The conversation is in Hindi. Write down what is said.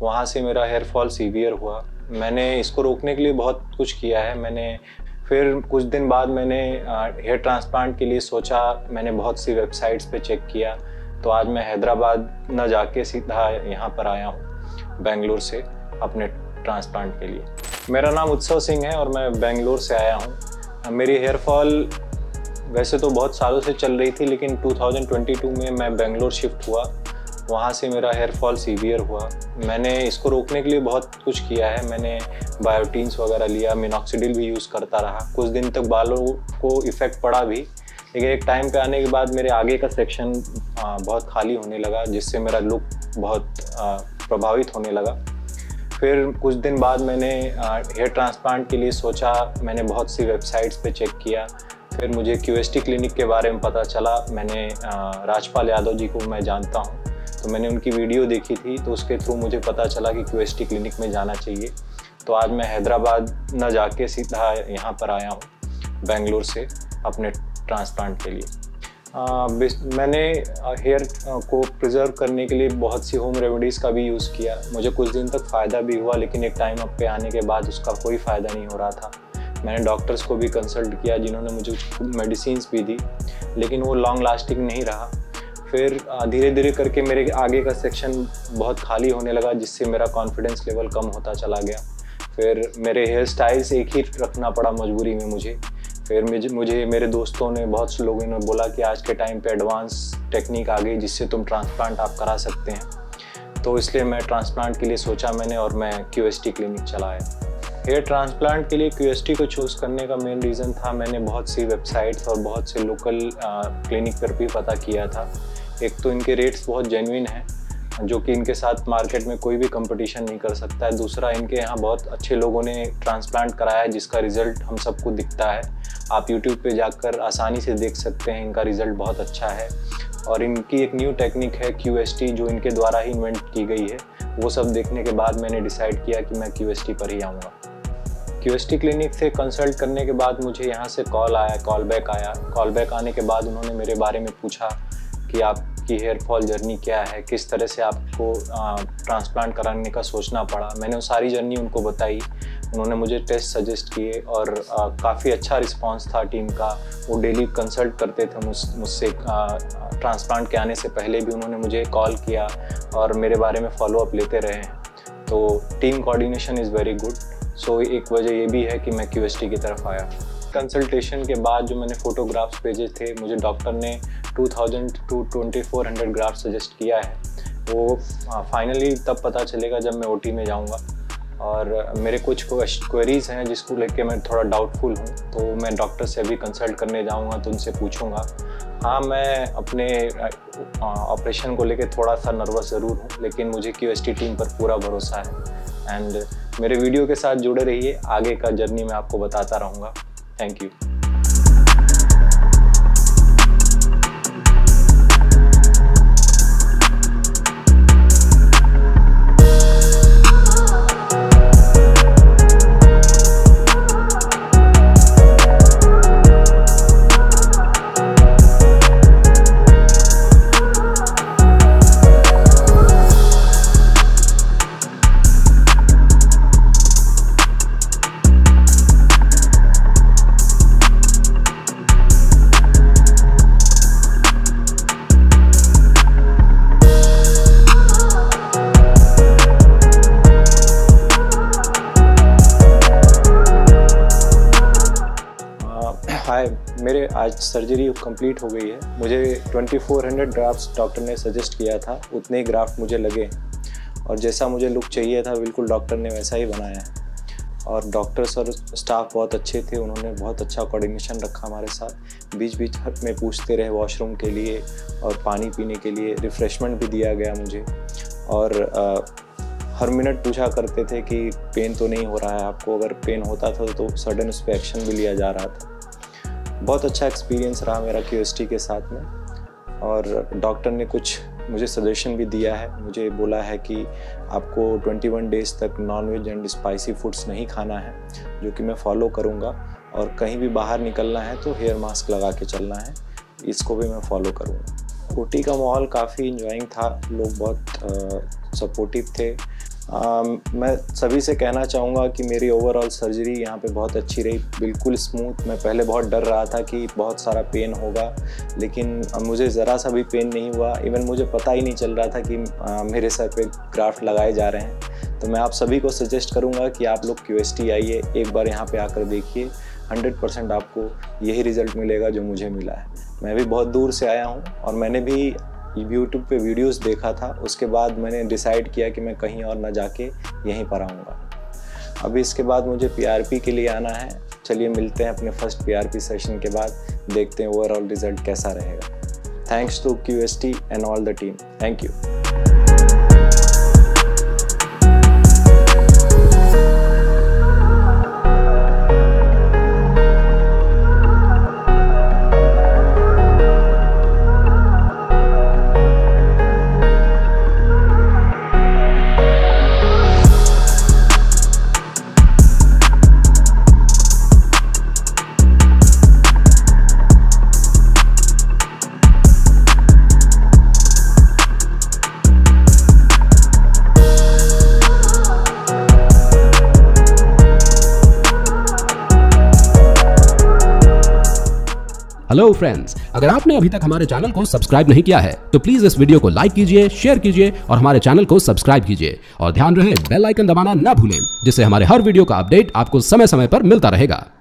वहाँ से मेरा हेयर फॉल सीवियर हुआ। मैंने इसको रोकने के लिए बहुत कुछ किया है। मैंने फिर कुछ दिन बाद मैंने हेयर ट्रांसप्लांट के लिए सोचा। मैंने बहुत सी वेबसाइट्स पे चेक किया, तो आज मैं हैदराबाद न जाके सीधा यहाँ पर आया हूँ बेंगलोर से अपने ट्रांसप्लांट के लिए। मेरा नाम उत्सव सिंह है और मैं बेंगलोर से आया हूँ। मेरी हेयर फॉल वैसे तो बहुत सालों से चल रही थी, लेकिन 2022 में मैं बेंगलोर शिफ्ट हुआ। वहाँ से मेरा हेयर फॉल सीवियर हुआ। मैंने इसको रोकने के लिए बहुत कुछ किया है। मैंने बायोटीन्स वगैरह लिया, मिनॉक्सिडिल भी यूज़ करता रहा। कुछ दिन तक बालों को इफ़ेक्ट पड़ा भी, लेकिन एक टाइम पे आने के बाद मेरे आगे का सेक्शन बहुत खाली होने लगा, जिससे मेरा लुक बहुत प्रभावित होने लगा। फिर कुछ दिन बाद मैंने हेयर ट्रांसप्लांट के लिए सोचा। मैंने बहुत सी वेबसाइट्स पे चेक किया। फिर मुझे QST क्लिनिक के बारे में पता चला। मैंने राजपाल यादव जी को मैं जानता हूँ, तो मैंने उनकी वीडियो देखी थी, तो उसके थ्रू मुझे पता चला कि QST क्लिनिक में जाना चाहिए। तो आज मैं हैदराबाद न जाके सीधा यहाँ पर आया हूँ बेंगलोर से अपने ट्रांसप्लांट के लिए। मैंने हेयर को प्रिजर्व करने के लिए बहुत सी होम रेमेडीज़ का भी यूज़ किया। मुझे कुछ दिन तक फ़ायदा भी हुआ, लेकिन एक टाइम अप पे आने के बाद उसका कोई फ़ायदा नहीं हो रहा था। मैंने डॉक्टर्स को भी कंसल्ट किया, जिन्होंने मुझे मेडिसिन्स भी दी, लेकिन वो लॉन्ग लास्टिंग नहीं रहा। फिर धीरे धीरे करके मेरे आगे का सेक्शन बहुत खाली होने लगा, जिससे मेरा कॉन्फिडेंस लेवल कम होता चला गया। फिर मेरे हेयर स्टाइल्स एक ही रखना पड़ा मजबूरी में मुझे। फिर मुझे मेरे दोस्तों ने, बहुत से लोगों ने बोला कि आज के टाइम पे एडवांस टेक्निक आ गई, जिससे तुम ट्रांसप्लांट आप करा सकते हैं। तो इसलिए मैं ट्रांसप्लांट के लिए सोचा मैंने, और मैं QST क्लिनिक चलाया। हेयर ट्रांसप्लांट के लिए QST को चूज़ करने का मेन रीज़न था, मैंने बहुत सी वेबसाइट्स और बहुत से लोकल क्लिनिक पर भी पता किया था। एक तो इनके रेट्स बहुत जेन्युइन हैं, जो कि इनके साथ मार्केट में कोई भी कंपटीशन नहीं कर सकता है। दूसरा, इनके यहाँ बहुत अच्छे लोगों ने ट्रांसप्लांट कराया है, जिसका रिज़ल्ट हम सबको दिखता है। आप YouTube पे जाकर आसानी से देख सकते हैं, इनका रिज़ल्ट बहुत अच्छा है। और इनकी एक न्यू टेक्निक है QST, जो इनके द्वारा ही इन्वेंट की गई है। वो सब देखने के बाद मैंने डिसाइड किया कि मैं QST पर ही आऊँगा। QST क्लिनिक से कंसल्ट करने के बाद मुझे यहाँ से कॉल बैक आया। कॉल बैक आने के बाद उन्होंने मेरे बारे में पूछा कि आपकी हेयर फॉल जर्नी क्या है, किस तरह से आपको ट्रांसप्लांट कराने का सोचना पड़ा। मैंने वो सारी जर्नी उनको बताई। उन्होंने मुझे टेस्ट सजेस्ट किए और काफ़ी अच्छा रिस्पांस था टीम का। वो डेली कंसल्ट करते थे मुझसे। ट्रांसप्लांट के आने से पहले भी उन्होंने मुझे कॉल किया और मेरे बारे में फॉलोअप लेते रहे हैं। तो team coordination is very good. So एक वजह ये भी है कि मैं QST की तरफ आया। कंसल्टेशन के बाद जो मैंने फ़ोटोग्राफ्स भेजे थे, मुझे डॉक्टर ने 2000 to 2400 ग्राफ सजेस्ट किया है। वो फाइनली तब पता चलेगा जब मैं OT में जाऊंगा। और मेरे कुछ क्वेरीज़ हैं जिसको लेके मैं थोड़ा डाउटफुल हूँ, तो मैं डॉक्टर से अभी कंसल्ट करने जाऊंगा, तो उनसे पूछूंगा। हाँ, मैं अपने ऑपरेशन को लेके थोड़ा सा नर्वस ज़रूर हूँ, लेकिन मुझे QST टीम पर पूरा भरोसा है। एंड मेरे वीडियो के साथ जुड़े रहिए, आगे का जर्नी मैं आपको बताता रहूँगा। Thank you. हाय, मेरे आज सर्जरी कंप्लीट हो गई है। मुझे 2400 ग्राफ्ट डॉक्टर ने सजेस्ट किया था, उतने ही ग्राफ्ट मुझे लगे और जैसा मुझे लुक चाहिए था बिल्कुल डॉक्टर ने वैसा ही बनाया है। और डॉक्टर्स और स्टाफ बहुत अच्छे थे, उन्होंने बहुत अच्छा कोऑर्डिनेशन रखा हमारे साथ। बीच बीच में पूछते रहे वॉशरूम के लिए और पानी पीने के लिए, रिफ़्रेशमेंट भी दिया गया मुझे। और हर मिनट पूछा करते थे कि पेन तो नहीं हो रहा है आपको। अगर पेन होता था तो सडन उस पर एक्शन भी लिया जा रहा था। बहुत अच्छा एक्सपीरियंस रहा मेरा QST के साथ में। और डॉक्टर ने कुछ मुझे सजेशन भी दिया है। मुझे बोला है कि आपको 21 डेज़ तक नॉनवेज एंड स्पाइसी फूड्स नहीं खाना है, जो कि मैं फॉलो करूँगा। और कहीं भी बाहर निकलना है तो हेयर मास्क लगा के चलना है, इसको भी मैं फॉलो करूँगा। OT का माहौल काफ़ी इंजॉइंग था, लोग बहुत सपोर्टिव थे। मैं सभी से कहना चाहूँगा कि मेरी ओवरऑल सर्जरी यहाँ पे बहुत अच्छी रही, बिल्कुल स्मूथ। मैं पहले बहुत डर रहा था कि बहुत सारा पेन होगा, लेकिन मुझे ज़रा सा भी पेन नहीं हुआ। इवन मुझे पता ही नहीं चल रहा था कि मेरे सर पे ग्राफ्ट लगाए जा रहे हैं। तो मैं आप सभी को सजेस्ट करूँगा कि आप लोग QST आइए, एक बार यहाँ पर आकर देखिए। 100% आपको यही रिज़ल्ट मिलेगा जो मुझे मिला है। मैं भी बहुत दूर से आया हूँ और मैंने भी YouTube पे वीडियोस देखा था, उसके बाद मैंने डिसाइड किया कि मैं कहीं और ना जाके यहीं पर आऊँगा। अभी इसके बाद मुझे PRP के लिए आना है। चलिए मिलते हैं अपने फर्स्ट PRP सेशन के बाद, देखते हैं ओवरऑल रिज़ल्ट कैसा रहेगा। Thanks to QST and all the team. Thank you. Hello friends, अगर आपने अभी तक हमारे चैनल को सब्सक्राइब नहीं किया है तो प्लीज इस वीडियो को लाइक कीजिए, शेयर कीजिए और हमारे चैनल को सब्सक्राइब कीजिए। और ध्यान रहे बेल आइकन दबाना ना भूलें, जिससे हमारे हर वीडियो का अपडेट आपको समय समय पर मिलता रहेगा।